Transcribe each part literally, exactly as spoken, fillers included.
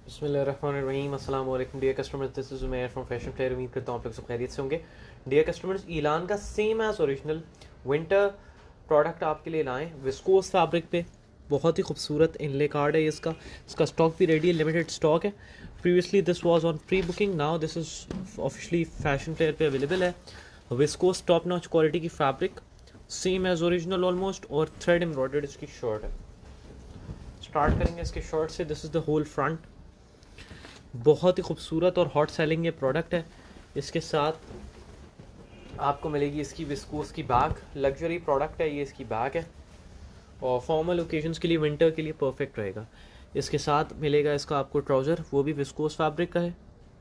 बिस्मिल्लाहिर्रहमानिर्रहीम अस्सलाम वालेकुम dear customers, this is Umair from fashion player. उम्मीद करता हूँ आप लोग सब खैरियत से होंगे। डियर कस्टमर्स, ईलान का same as original winter product आपके लिए लाएँ विस्कोस फैब्रिक पे। बहुत ही खूबसूरत इनले कार्ड है इसका इसका स्टॉक भी रेडी है, लिमिटेड स्टॉक है। Previously this was on pre booking, now this is officially fashion player पे अवेलेबल है। विस्कोस टॉप नॉच क्वालिटी की fabric, same as original almost, और थ्रेड एम्ब्रॉयडर्ड इसकी शर्ट है। स्टार्ट करेंगे इसके शर्ट से। This is the whole front. बहुत ही खूबसूरत और हॉट सेलिंग ये प्रोडक्ट है। इसके साथ आपको मिलेगी इसकी विस्कोस की बैग। लग्जरी प्रोडक्ट है ये, इसकी बैग है और फॉर्मल ओकेजन्स के लिए, विंटर के लिए परफेक्ट रहेगा। इसके साथ मिलेगा इसका आपको ट्राउज़र, वो भी विस्कोस फैब्रिक का है।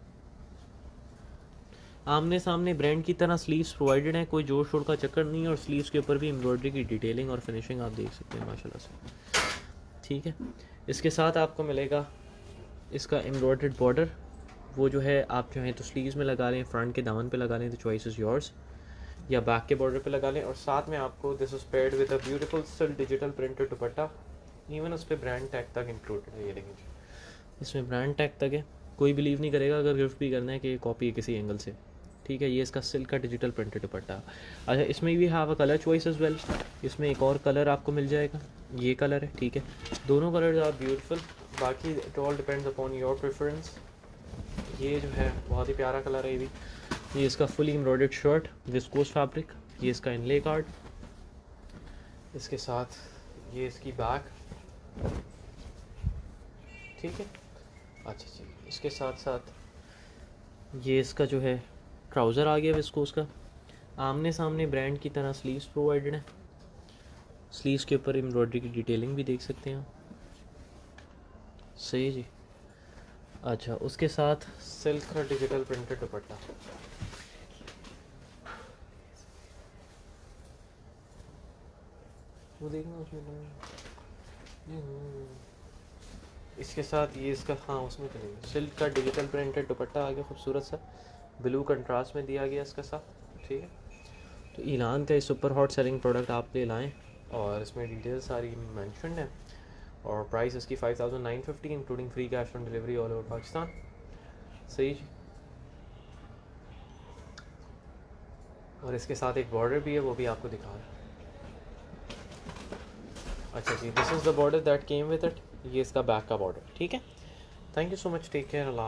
आमने सामने ब्रांड की तरह स्लीव्स प्रोवाइडेड हैं, कोई जोड़ शोड़ का चक्कर नहीं है। और स्लीव्स के ऊपर भी एम्ब्रॉयडरी की डिटेलिंग और फिनिशिंग आप देख सकते हैं माशाल्लाह से, ठीक है। इसके साथ आपको मिलेगा इसका एम्ब्रॉयडर्ड बॉर्डर, वो जो है आप जो है तो स्लीव्स में लगा लें, फ्रंट के दामन पे लगा लें तो चॉइस इज़ योर्स, या बैक के बॉर्डर पे लगा लें। और साथ में आपको this is paired with a beautiful still digital printed dupatta. Even उस पर ब्रांड टैग तक इंक्लूडेड है। ये देखिए, इसमें ब्रांड टैग तक है। कोई बिलीव नहीं करेगा अगर गिफ्ट भी करना है कि ये कॉपी है किसी एंगल से, ठीक है। ये इसका सिल्क का डिजिटल प्रिंटेड दुपट्टा। अच्छा, इसमें भी have a colour choice as well. इसमें एक और कलर आपको मिल जाएगा, ये कलर है, ठीक है। दोनों कलर्स आर ब्यूटीफुल, बाकी it all depends upon your preference. ये जो है बहुत ही प्यारा कलर है ये भी। ये इसका fully embroidered shirt, viscose fabric. ये इसका इनले कार्ड, इसके साथ ये इसकी बैग, ठीक है। अच्छा जी, इसके साथ साथ ये इसका जो है ट्राउज़र आ गया विस्कोस का। आमने सामने ब्रांड की तरह स्लीव्स प्रोवाइडेड है। स्लीव्स के ऊपर एम्ब्रॉयडरी की डिटेलिंग भी देख सकते हैं आप, सही जी। अच्छा, उसके साथ सिल्क का डिजिटल प्रिंटेड दुपट्टा। वो देखना उसमें, इसके साथ ये इसका, हाँ उसमें करेंगे, सिल्क का डिजिटल प्रिंटेड दुपट्टा आ गया खूबसूरत सा, ब्लू कंट्रास्ट में दिया गया इसका साथ, ठीक है। तो ईलान का ये सुपर हॉट सेलिंग प्रोडक्ट आप ले लाएँ और इसमें डिटेल सारी मेंशन है। और प्राइस इसकी five thousand nine fifty including free cash on delivery all over Pakistan, सही जी। और इसके साथ एक बॉर्डर भी है, वो भी आपको दिखा रहा है। अच्छा जी, this is the border that came with it. ये इसका बैक का बॉर्डर, ठीक है। Thank you so much, take care, Allah.